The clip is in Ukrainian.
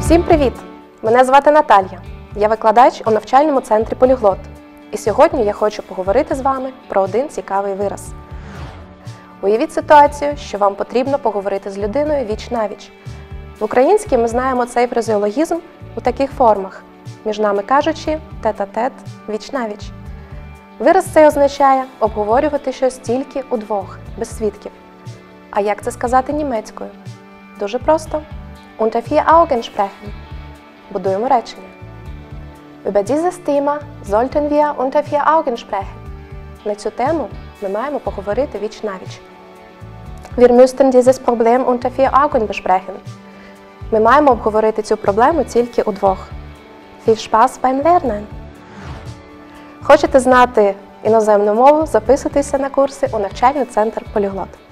Всім привіт! Мене звати Наталія. Я викладач у навчальному центрі Поліглот. І сьогодні я хочу поговорити з вами про один цікавий вираз. Уявіть ситуацію, що вам потрібно поговорити з людиною віч-навіч. В українській ми знаємо цей фразеологізм у таких формах, між нами кажучи, тет-а-тет, віч-навіч. Вираз цей означає обговорювати щось тільки удвох, без свідків. А як це сказати німецькою? Дуже просто. Unter vier Augen sprechen. Будуємо речення. Über dieses Thema sollten wir unter vier Augen sprechen. На цю тему ми маємо поговорити віч-навіч. Wir müssten dieses Problem unter vier Augen besprechen. Ми маємо обговорити цю проблему тільки удвох. Viel Spaß beim Lernen! Хочете знати іноземну мову? Записуйтеся на курси у навчальний центр Поліглот.